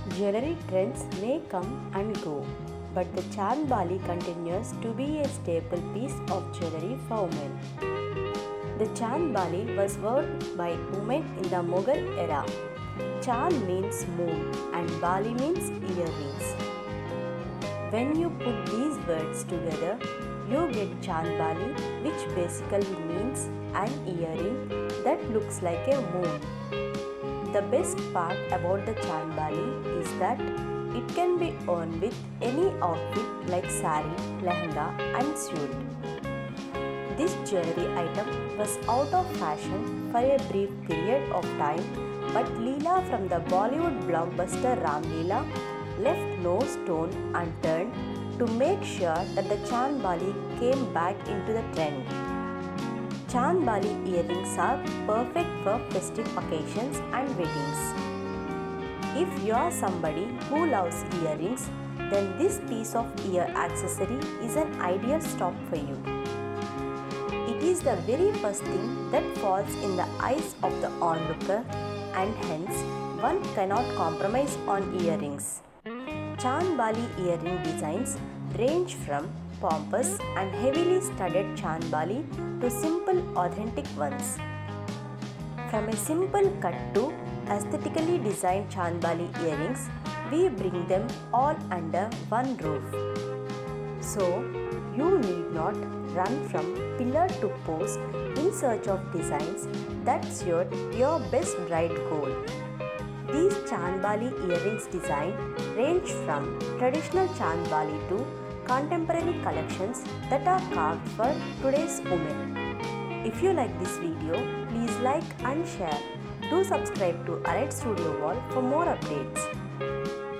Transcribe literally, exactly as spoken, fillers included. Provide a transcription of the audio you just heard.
Jewelry trends may come and go, but the Chand Bali continues to be a staple piece of jewelry for women. The Chand Bali was worn by women in the Mughal era. Chand means moon and Bali means earrings. When you put these words together, you get Chand Bali, which basically means an earring that looks like a moon. The best part about the Chand Bali is that it can be worn with any outfit like sari, lehenga and suit. This jewelry item was out of fashion for a brief period of time, but Leela from the Bollywood blockbuster Ram Leela left no stone unturned to make sure that the Chand Bali came back into the trend. Chand Bali earrings are perfect for festive occasions and weddings. If you are somebody who loves earrings, then this piece of ear accessory is an ideal stop for you. It is the very first thing that falls in the eyes of the onlooker, and hence one cannot compromise on earrings. Chand Bali earring designs range from pompous and heavily studded Chand Bali to simple authentic ones. From a simple cut to aesthetically designed Chand Bali earrings, we bring them all under one roof. So, you need not run from pillar to post in search of designs that suit your best bride goal. These Chand Bali earrings design range from traditional Chand Bali to contemporary collections that are carved for today's women. If you like this video, please like and share. Do subscribe to Allied Studio Wall for more updates.